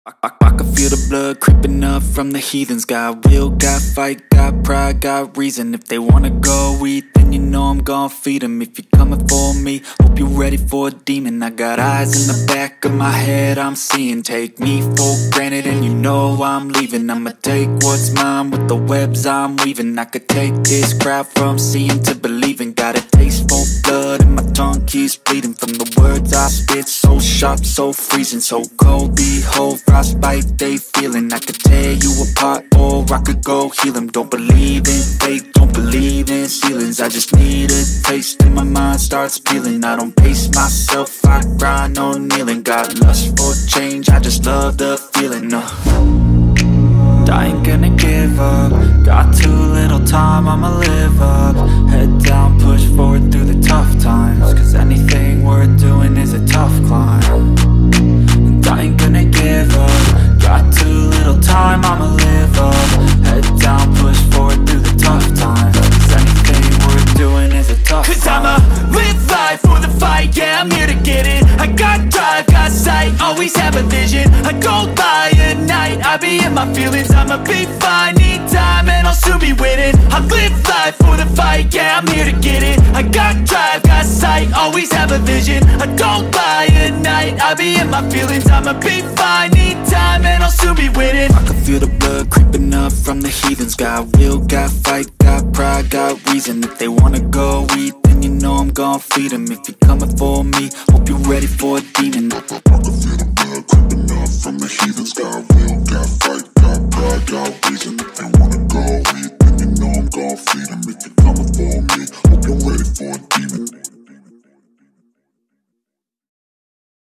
I can feel the blood creeping up from the heathens. Got will, got fight, got pride, got reason. If they wanna go eat, then you know I'm gon' feed them. If you're coming for me, hope you're ready for a demon. I got eyes in the back of my head, I'm seeing. Take me for granted and you know I'm leaving. I'ma take what's mine with the webs I'm weaving. I could take this crowd from seeing to believing. Got a taste for blood and my tongue keeps bleeding from the words I spit. So sharp, so freezing, so cold. Behold, frostbite they feeling. I could tear you apart or I could go heal them. Don't believe in fate, don't believe in ceilings. I just need a taste and my mind starts peeling. I don't pace myself, I grind on kneeling. Got lust for change, I just love the feeling. I ain't gonna give up. Got too little time, I'ma live up. Head down, push forward through the tough times. Cause anything worth doing is a tough climb. And I ain't gonna give up. Got too little time, I'ma live up. Head down, push forward through the tough times. Cause anything worth doing is a tough climb. Cause I'ma live life for the fight, yeah, I'm here to get it. I got drive, got sight, always have a vision. I don't lie at night, I be in my feelings. I'ma be fine, need time and I'll soon be winning. I live life for the fight, yeah, I'm here to get it. I got drive, got sight, always have a vision. I don't lie at night, I be in my feelings. I'ma be fine, need time and I'll soon be winning. I can feel the blood creeping up from the heathens. Got will, got fight, got pride, got reason. If they wanna go eat, then you know I'm gon' feed them. If you're coming for me, hope you're ready for a demon. I can feel the blood creeping up from the heathens. Got will, got fight, got pride, got reason.